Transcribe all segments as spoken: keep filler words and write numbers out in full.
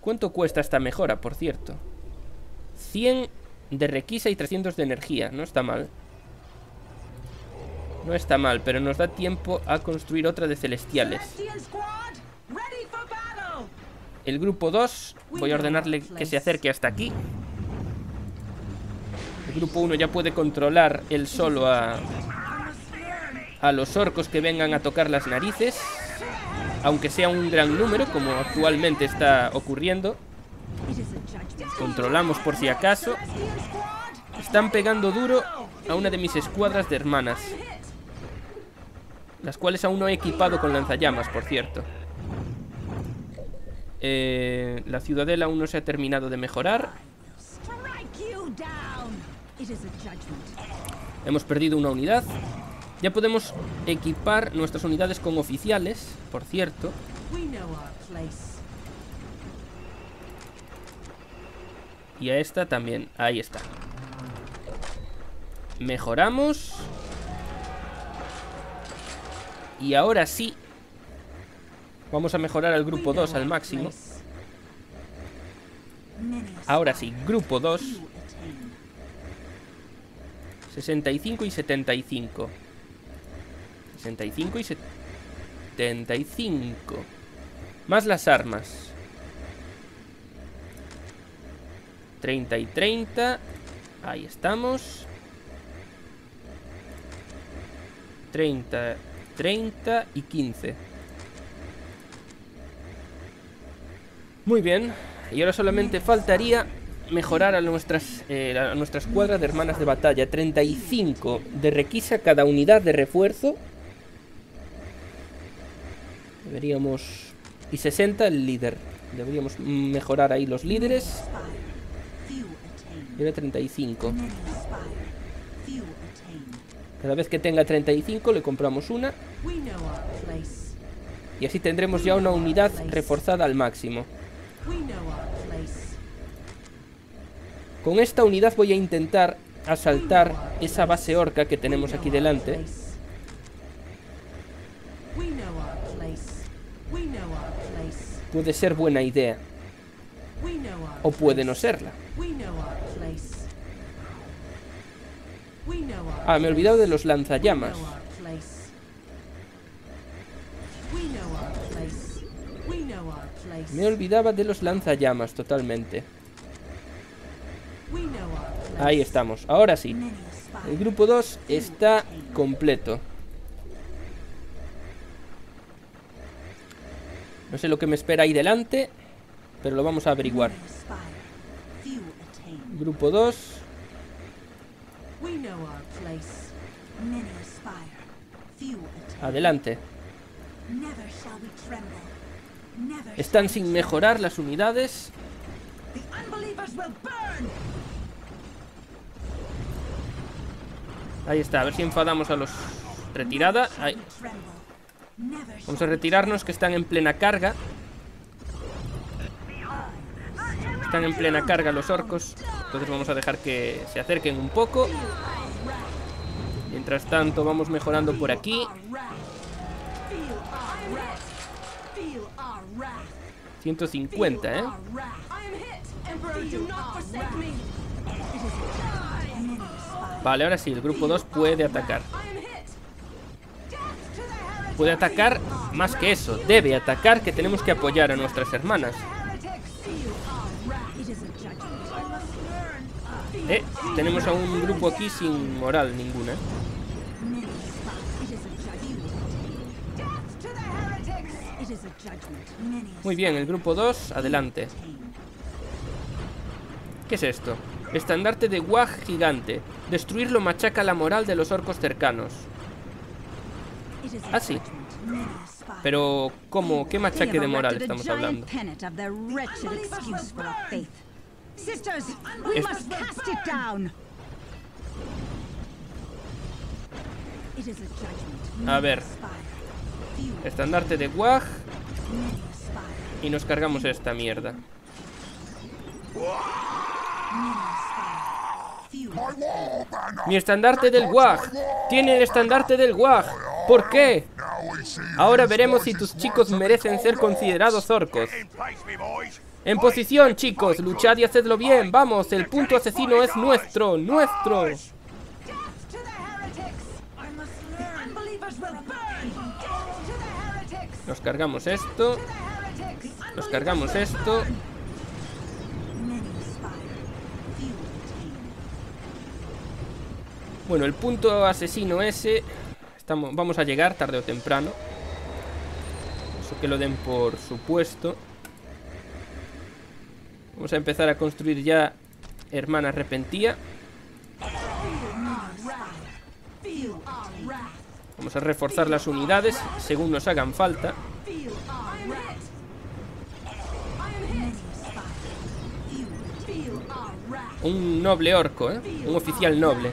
¿Cuánto cuesta esta mejora, por cierto? cien de requisa y trescientos de energía. No está mal. No está mal, pero nos da tiempo a construir otra de celestiales. El grupo dos, voy a ordenarle que se acerque hasta aquí. El grupo uno ya puede controlar él solo a, a los orcos que vengan a tocar las narices, aunque sea un gran número, como actualmente está ocurriendo. Controlamos por si acaso. Están pegando duro a una de mis escuadras de hermanas, las cuales aún no he equipado con lanzallamas, por cierto. Eh, la ciudadela aún no se ha terminado de mejorar. Hemos perdido una unidad. Ya podemos equipar nuestras unidades con oficiales, por cierto. Y a esta también. Ahí está. Mejoramos. Y ahora sí vamos a mejorar al grupo dos al máximo. Ahora sí, grupo dos. sesenta y cinco y setenta y cinco. sesenta y cinco y setenta y cinco. Más las armas. treinta y treinta. Ahí estamos. treinta, treinta y quince. Muy bien. Y ahora solamente faltaría mejorar a nuestras eh, a nuestra escuadra de hermanas de batalla. treinta y cinco de requisa cada unidad de refuerzo. Deberíamos... Y sesenta el líder. Deberíamos mejorar ahí los líderes. Y ahora treinta y cinco. Cada vez que tenga treinta y cinco le compramos una. Y así tendremos ya una unidad reforzada al máximo. Con esta unidad voy a intentar asaltar esa base orca que tenemos aquí delante. Puede ser buena idea. O puede no serla. Ah, me he olvidado de los lanzallamas. Me olvidaba de los lanzallamas totalmente. Ahí estamos, ahora sí. El grupo dos está completo. No sé lo que me espera ahí delante, pero lo vamos a averiguar. Grupo dos. Adelante. Están sin mejorar las unidades. Ahí está, a ver si enfadamos a los... Retirada. Ahí. Vamos a retirarnos, que están en plena carga. Están en plena carga los orcos. Entonces vamos a dejar que se acerquen un poco. Mientras tanto vamos mejorando por aquí. ciento cincuenta, ¿eh? Vale, ahora sí, el grupo dos puede atacar. Puede atacar más que eso. Debe atacar, que tenemos que apoyar a nuestras hermanas. Eh, tenemos a un grupo aquí sin moral ninguna. Muy bien, el grupo dos, adelante. ¿Qué es esto? Estandarte de Wag gigante. Destruirlo machaca la moral de los orcos cercanos. Ah, sí. Pero, ¿cómo? ¿Qué machaque de moral estamos hablando? A ver. Estandarte de Wag. Y nos cargamos esta mierda. Mi estandarte del Wag. Tiene el estandarte del Wag. ¿Por qué? Ahora veremos si tus chicos merecen ser considerados orcos. En posición, chicos, luchad y hacedlo bien. Vamos, el punto asesino es nuestro, nuestro. Nos cargamos esto. Nos cargamos esto. Bueno, el punto asesino ese estamos, vamos a llegar tarde o temprano. Eso que lo den por supuesto. Vamos a empezar a construir ya Hermana Arrepentía. Vamos a reforzar las unidades según nos hagan falta. Un noble orco, ¿eh? Un oficial noble.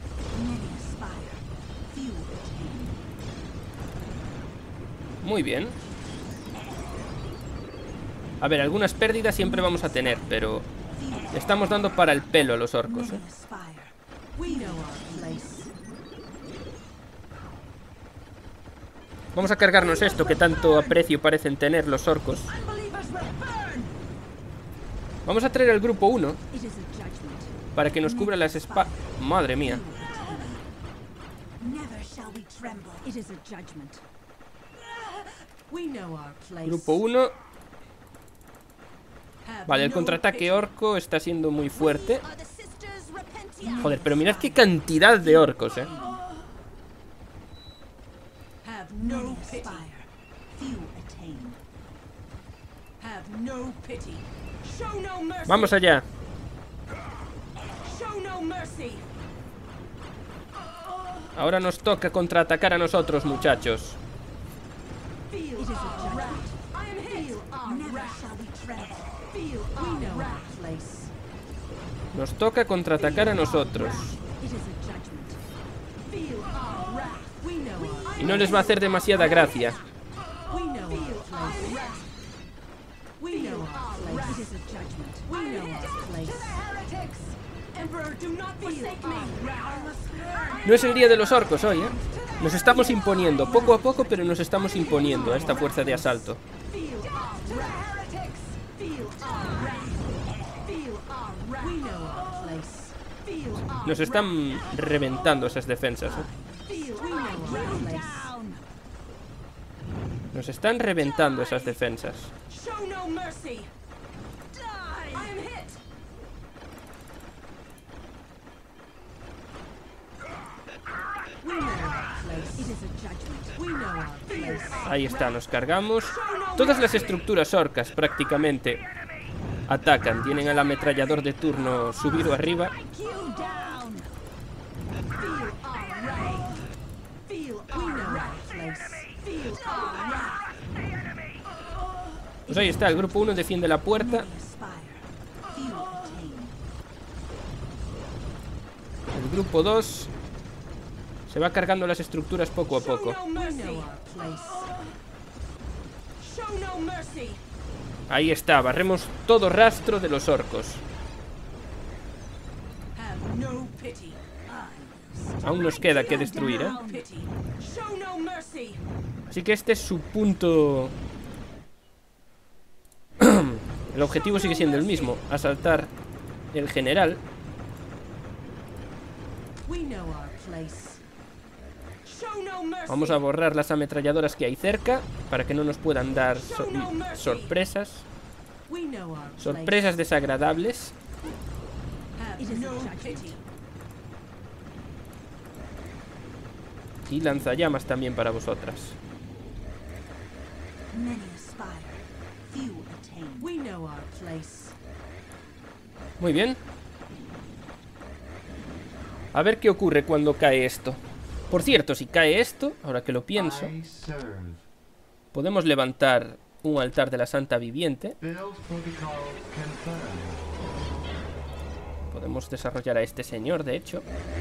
Muy bien. A ver, algunas pérdidas siempre vamos a tener, pero estamos dando para el pelo a los orcos, ¿eh? Vamos a cargarnos esto que tanto aprecio parecen tener los orcos. Vamos a traer al grupo uno para que nos cubra las espadas. Madre mía. Grupo uno. Vale, el contraataque orco está siendo muy fuerte. Joder, pero mirad qué cantidad de orcos, eh. Vamos allá. Ahora nos toca contraatacar a nosotros, muchachos. Nos toca contraatacar a nosotros. Y no les va a hacer demasiada gracia. No es el día de los orcos hoy, ¿eh? Nos estamos imponiendo, poco a poco, pero nos estamos imponiendo a esta fuerza de asalto. Nos están reventando esas defensas, ¿eh? Nos están reventando esas defensas. Ahí está, nos cargamos. Todas las estructuras orcas prácticamente atacan. Tienen al ametrallador de turno subido arriba. Pues ahí está, el grupo uno defiende la puerta. El grupo dos se va cargando las estructuras poco a poco. Ahí está, barremos todo rastro de los orcos. Aún nos queda que destruir, ¿eh? Así que este es su punto. El objetivo sigue siendo el mismo: asaltar el general. Vamos a borrar las ametralladoras que hay cerca para que no nos puedan dar so sorpresas. Sorpresas desagradables. Y lanzallamas también para vosotras. Muy bien. A ver qué ocurre cuando cae esto. Por cierto, si cae esto, ahora que lo pienso, podemos levantar un altar de la Santa Viviente. Podemos desarrollar a este señor, de hecho.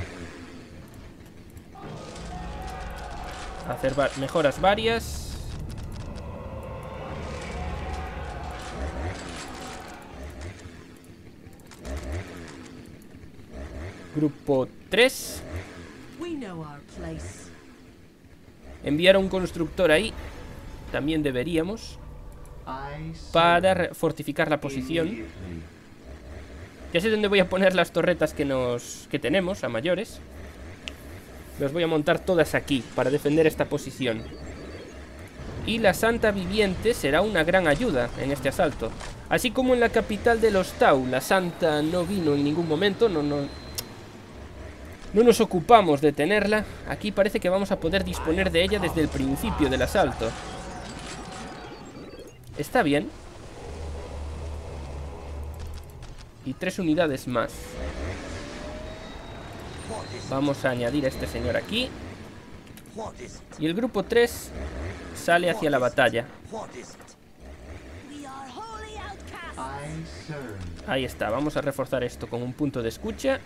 Hacer va- mejoras varias. Grupo tres. enviar a un constructor ahí. También deberíamos, para fortificar la posición. Ya sé dónde voy a poner las torretas que nos que tenemos, a mayores. Las voy a montar todas aquí, para defender esta posición. Y la Santa Viviente será una gran ayuda en este asalto. Así como en la capital de los Tau, la Santa no vino en ningún momento, no, no, no nos ocupamos de tenerla. Aquí parece que vamos a poder disponer de ella desde el principio del asalto. Está bien. Y tres unidades más. Vamos a añadir a este señor aquí. Y el grupo tres sale hacia la batalla. Ahí está, vamos a reforzar esto con un punto de escucha.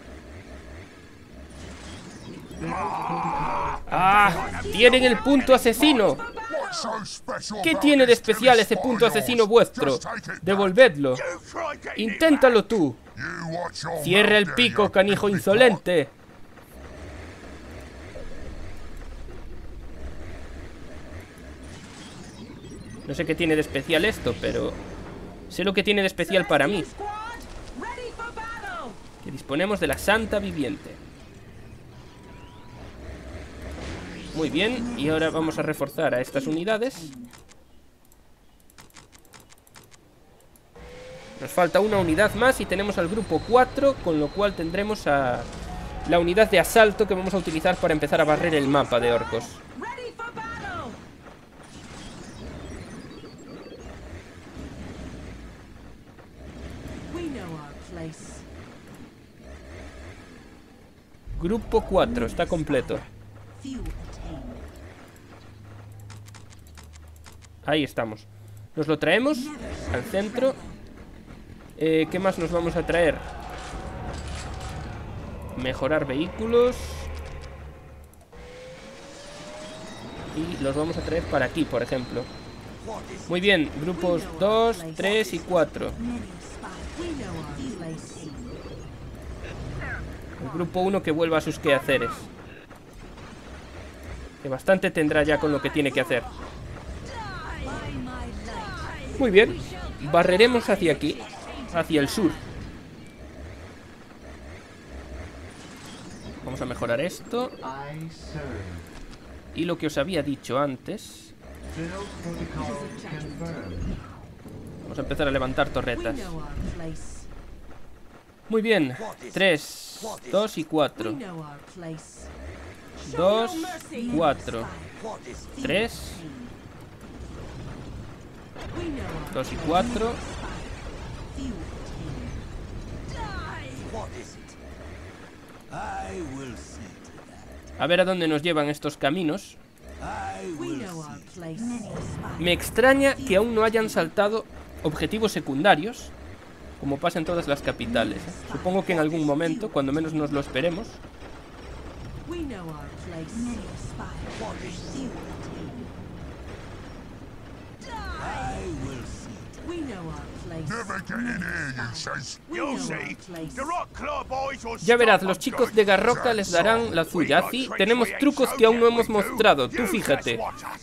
¡Ah! ¡Tienen el punto asesino! ¿Qué tiene de especial ese punto asesino vuestro? Devolvedlo. Inténtalo tú. Cierra el pico, canijo insolente. No sé qué tiene de especial esto, pero sé lo que tiene de especial para mí. Que disponemos de la Santa Viviente. Muy bien, y ahora vamos a reforzar a estas unidades. Nos falta una unidad más y tenemos al grupo cuatro, con lo cual tendremos a la unidad de asalto que vamos a utilizar para empezar a barrer el mapa de orcos. Grupo cuatro, está completo. Ahí estamos. Nos lo traemos al centro. eh, ¿Qué más nos vamos a traer? Mejorar vehículos. Y los vamos a traer para aquí, por ejemplo. Muy bien, grupos dos, tres y cuatro. El grupo uno que vuelva a sus quehaceres. Que bastante tendrá ya con lo que tiene que hacer. Muy bien. Barreremos hacia aquí, hacia el sur. Vamos a mejorar esto. Y lo que os había dicho antes. Vamos a empezar a levantar torretas. Muy bien. tres, dos y cuatro. dos, cuatro. tres. dos y cuatro. A ver a dónde nos llevan estos caminos. Me extraña que aún no hayan saltado objetivos secundarios, como pasa en todas las capitales. Supongo que en algún momento, cuando menos nos lo esperemos. Ya verás, los chicos de Garroca les darán la suya. Así tenemos trucos que aún no hemos mostrado. Tú fíjate.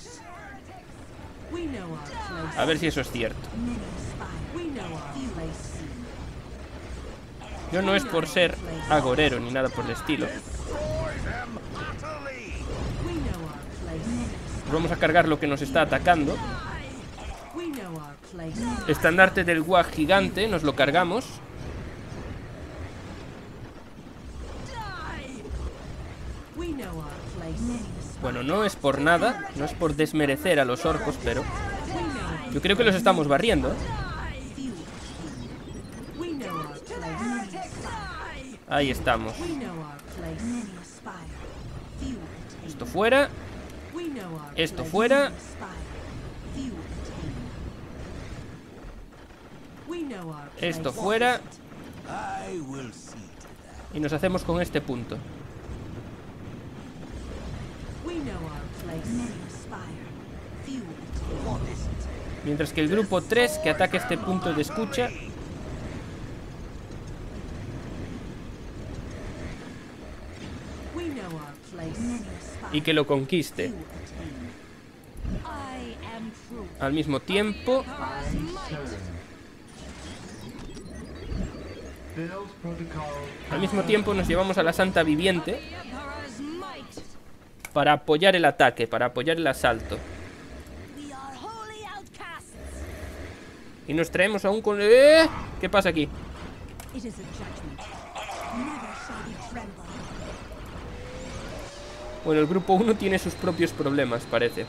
A ver si eso es cierto. Yo no es por ser agorero ni nada por el estilo. Vamos a cargar lo que nos está atacando. Estandarte del Wag gigante, nos lo cargamos. Bueno, no es por nada, no es por desmerecer a los orcos, pero yo creo que los estamos barriendo. Ahí estamos. Esto fuera. Esto fuera. Esto fuera. Y nos hacemos con este punto. Mientras que el grupo tres que ataque este punto de escucha. y que lo conquiste. Al mismo tiempo, al mismo tiempo nos llevamos a la Santa Viviente para apoyar el ataque, para apoyar el asalto. Y nos traemos aún con... ¡Eh! ¿Qué pasa aquí? Bueno, el grupo uno tiene sus propios problemas, parece.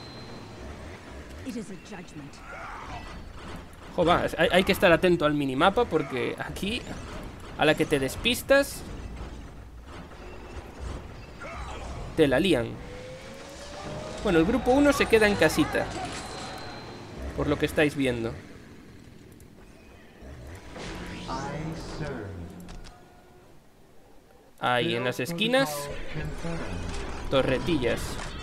Joder, hay, hay que estar atento al minimapa porque aquí, a la que te despistas, te la lían. Bueno, el grupo uno se queda en casita, por lo que estáis viendo. Ahí en las esquinas, torretillas.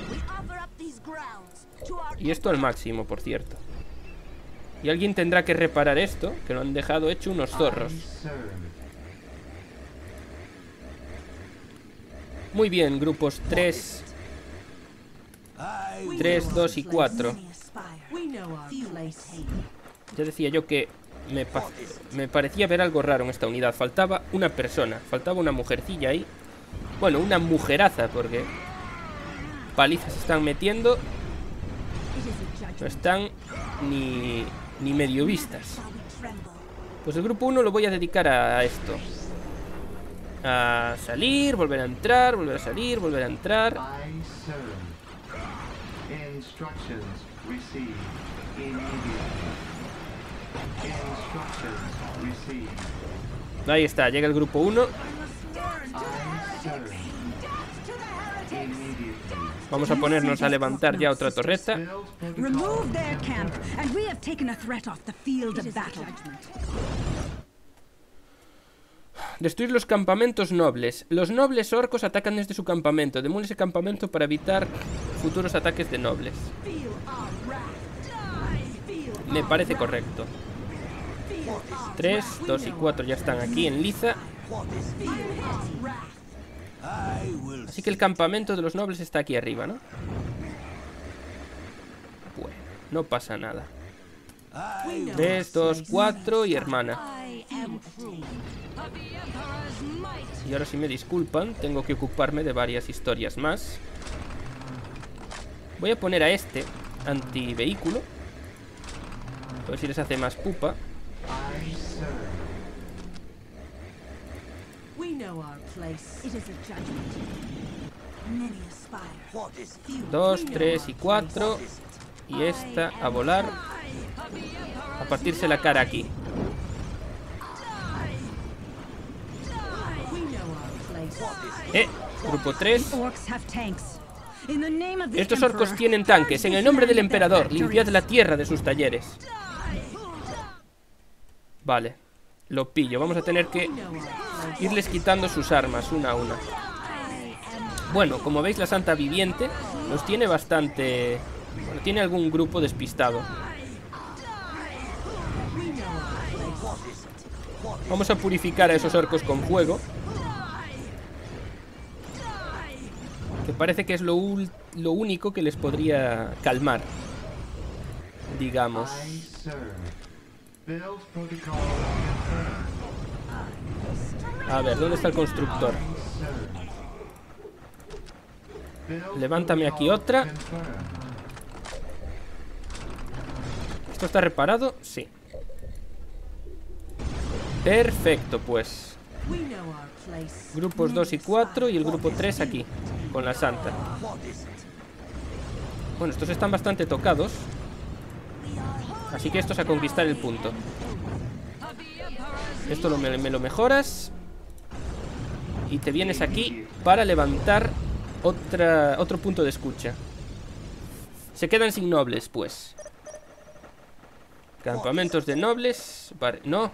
Y esto al máximo, por cierto. Y alguien tendrá que reparar esto, que lo han dejado hecho unos zorros. Muy bien, grupos tres, tres, dos y cuatro. Ya decía yo que me, pa me parecía ver algo raro en esta unidad. Faltaba una persona, faltaba una mujercilla ahí. Bueno, una mujeraza, porque palizas están metiendo. No están ni, ni medio vistas. Pues el grupo uno lo voy a dedicar a esto. A salir, volver a entrar, volver a salir, volver a entrar. Ahí está, llega el grupo uno. Vamos a ponernos a levantar ya otra torreta. Destruir los campamentos nobles. Los nobles orcos atacan desde su campamento. Demole ese campamento para evitar futuros ataques de nobles. Me parece correcto. tres, dos y cuatro ya están aquí en liza. Así que el campamento de los nobles está aquí arriba, ¿no? Bueno, no pasa nada. tres, dos, cuatro y hermana. Y ahora, si me disculpan, tengo que ocuparme de varias historias más. Voy a poner a este antivehículo, a ver si les hace más pupa. Dos, tres y cuatro. Y esta a volar, a partirse la cara aquí. Eh, grupo tres. Estos orcos tienen tanques. En el nombre del emperador, limpiad la tierra de sus talleres. Vale, lo pillo. Vamos a tener que irles quitando sus armas una a una. Bueno, como veis, la Santa Viviente los tiene bastante... Bueno, tiene algún grupo despistado. Vamos a purificar a esos orcos con fuego, que parece que es lo, lo único que les podría calmar, digamos. A ver, ¿dónde está el constructor? Levántame aquí otra. ¿Esto está reparado? Sí. Perfecto, pues. Grupos dos y cuatro y el grupo tres aquí, con la Santa. Bueno, estos están bastante tocados, así que esto es a conquistar el punto. Esto lo, me, me lo mejoras. Y te vienes aquí para levantar otra, otro punto de escucha. Se quedan sin nobles, pues. Campamentos de nobles. Vale, no.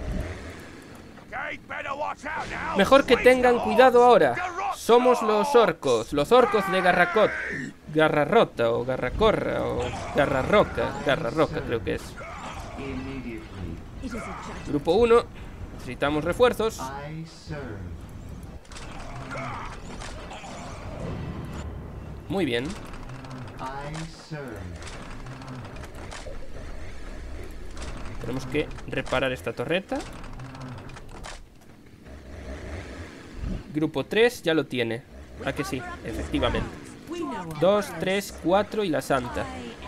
Mejor que tengan cuidado ahora. Somos los orcos. Los orcos de Garracot. Garrarrota o Garracorra o Garrarroca. Garrarroca creo que es. Grupo uno. Necesitamos refuerzos. Muy bien. Tenemos que reparar esta torreta. Grupo tres ya lo tiene. ¿A que sí? Efectivamente. dos, tres, cuatro y la Santa.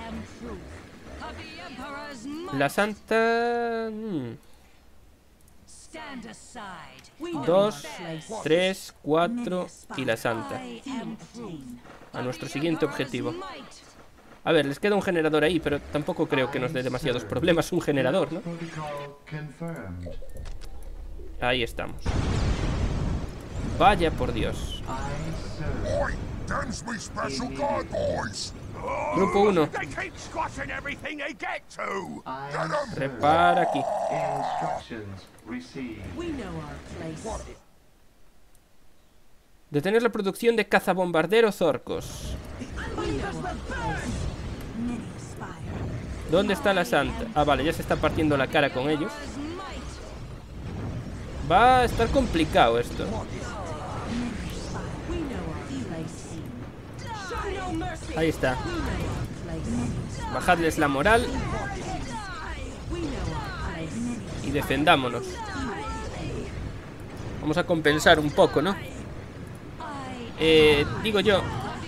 La Santa... dos, tres, cuatro y la Santa. A nuestro siguiente objetivo. A ver, les queda un generador ahí, pero tampoco creo que nos dé demasiados problemas un generador, ¿no? Ahí estamos. Vaya por Dios. Grupo uno. Repara aquí. Detener la producción de cazabombarderos orcos. ¿Dónde está la Santa? Ah, vale, ya se está partiendo la cara con ellos. Va a estar complicado esto. Ahí está. Bajadles la moral. Y defendámonos. Vamos a compensar un poco, ¿no? Eh, digo yo.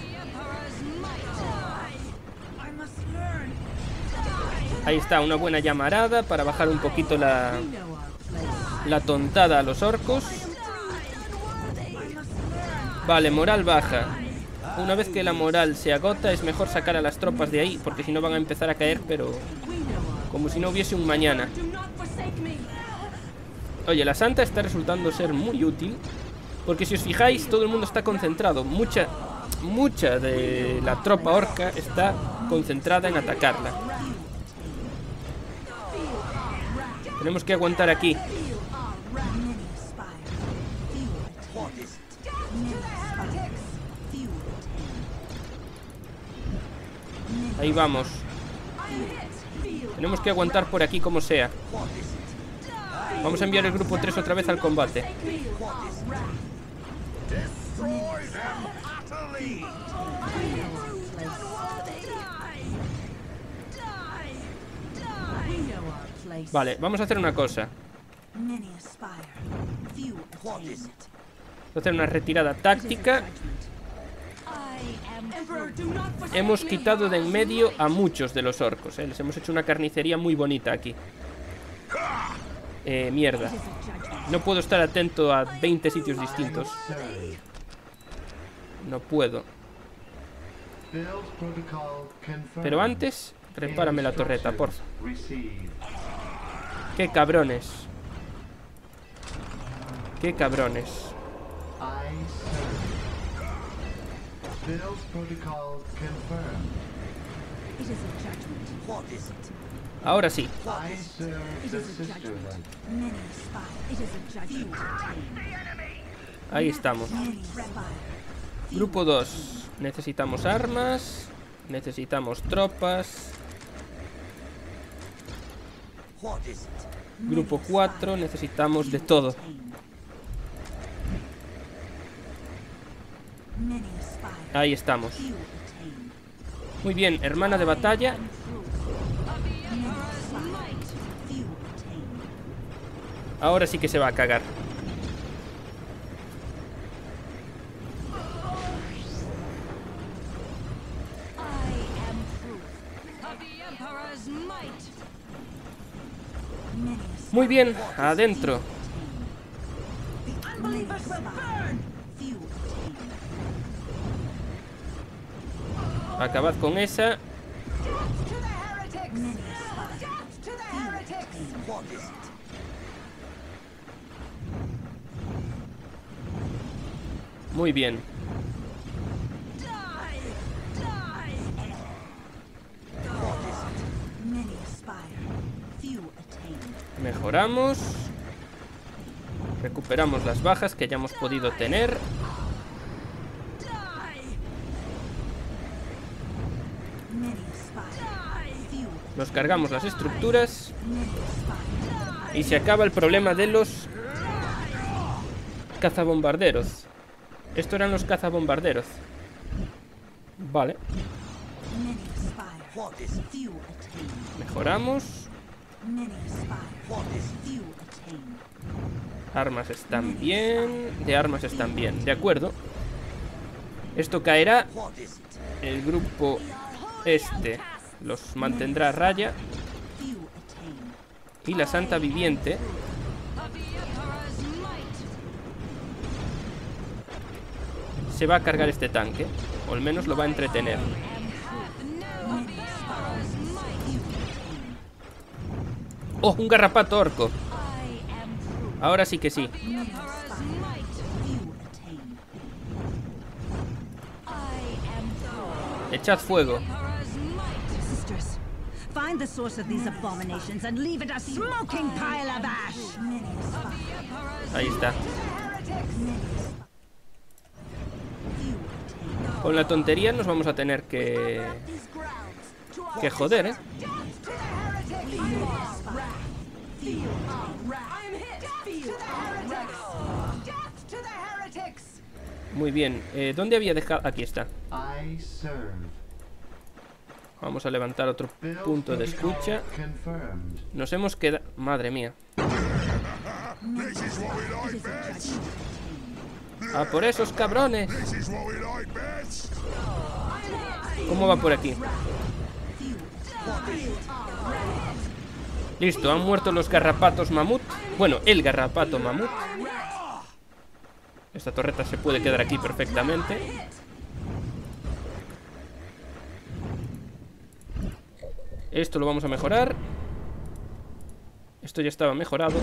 Ahí está, una buena llamarada para bajar un poquito la, la tontada a los orcos. Vale, moral baja. Una vez que la moral se agota es mejor sacar a las tropas de ahí, porque si no van a empezar a caer, pero como si no hubiese un mañana. Oye, la Santa está resultando ser muy útil, porque si os fijáis, todo el mundo está concentrado. Mucha, mucha de la tropa orca está concentrada en atacarla. Tenemos que aguantar aquí. Ahí vamos. Tenemos que aguantar por aquí como sea. Vamos a enviar el grupo tres otra vez al combate. Vale, vamos a hacer una cosa. Vamos a hacer una retirada táctica. Hemos quitado de en medio a muchos de los orcos, ¿eh? Les hemos hecho una carnicería muy bonita aquí. Eh, mierda. No puedo estar atento a veinte sitios distintos. No puedo. Pero antes, repárame la torreta, porfa. Qué cabrones. Qué cabrones. Ahora sí. Ahí estamos. Grupo dos. Necesitamos armas. Necesitamos tropas. Grupo cuatro. Necesitamos de todo. Ahí estamos. Muy bien, hermana de batalla. Ahora sí que se va a cagar. Muy bien, adentro. Acabad con esa. Muy bien. Mejoramos. Recuperamos las bajas que hayamos podido tener. Nos cargamos las estructuras. Y se acaba el problema de los cazabombarderos. Estos eran los cazabombarderos. Vale. Mejoramos. Armas están bien. De armas están bien, de acuerdo. Esto caerá. El grupo este los mantendrá a raya. Y la Santa Viviente se va a cargar este tanque, o al menos lo va a entretener. ¡Oh! Un garrapato orco. Ahora sí que sí. Echad fuego. Find the source of these abominations and leave it a smoking pile of ash. Ahí está. Con la tontería nos vamos a tener que... que joder, ¿eh? Muy bien. Eh, ¿Dónde había dejado? Aquí está. Vamos a levantar otro punto de escucha. Nos hemos quedado... Madre mía. ¡A por esos cabrones! ¿Cómo va por aquí? Listo, han muerto los garrapatos mamut. Bueno, el garrapato mamut. Esta torreta se puede quedar aquí perfectamente. Esto lo vamos a mejorar. Esto ya estaba mejorado.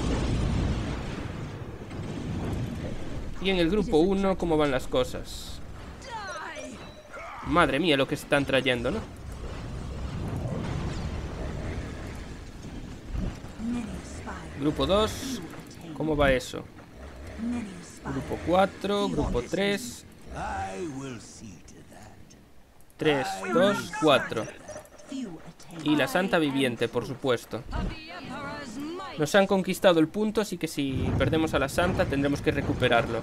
Y en el grupo uno, ¿cómo van las cosas? Madre mía, lo que se están trayendo, ¿no? Grupo dos, ¿cómo va eso? Grupo cuatro, grupo tres. tres, dos, cuatro. Y la Santa Viviente, por supuesto. Nos han conquistado el punto, así que si perdemos a la Santa tendremos que recuperarlo.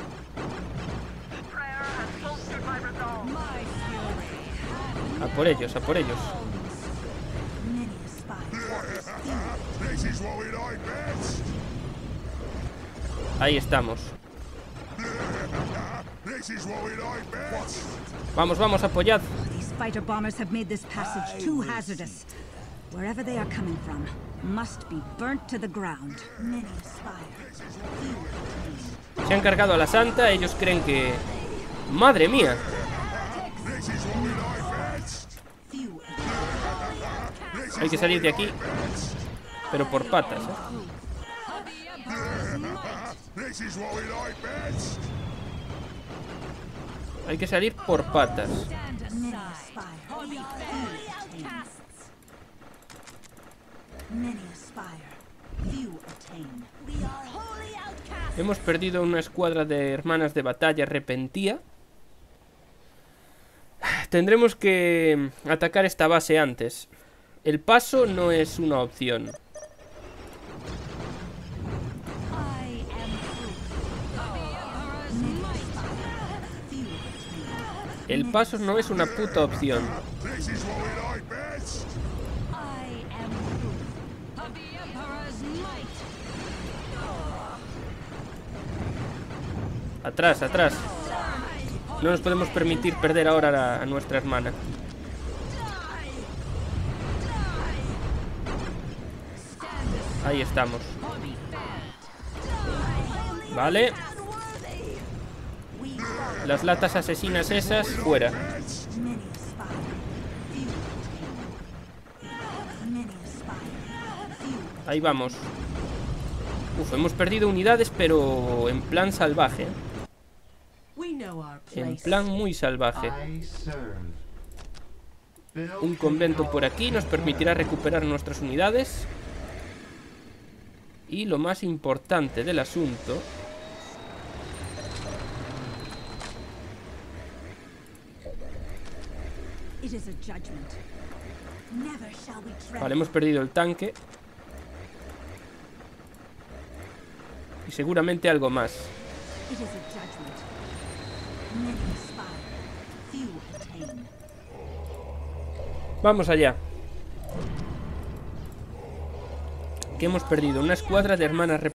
A por ellos, a por ellos. Ahí estamos. Vamos, vamos, apoyad. Fighter bombers have made this passage too hazardous. Wherever they are coming from must be burnt to the ground. Se han cargado a la Santa, ellos creen que... ¡Madre mía! Hay que salir de aquí, pero por patas, ¿eh? Hay que salir por patas. Hemos perdido una escuadra de hermanas de batalla repentía. Tendremos que atacar esta base antes. El paso no es una opción. El paso no es una puta opción. Atrás, atrás. No nos podemos permitir perder ahora a, a nuestra hermana. Ahí estamos. Vale. Las latas asesinas esas, fuera. Ahí vamos. Uf, hemos perdido unidades, pero en plan salvaje. En plan muy salvaje. Un convento por aquí nos permitirá recuperar nuestras unidades. Y lo más importante del asunto... Vale, hemos perdido el tanque. Y seguramente algo más. pain. Vamos allá. ¿Qué hemos perdido? Una escuadra de hermanas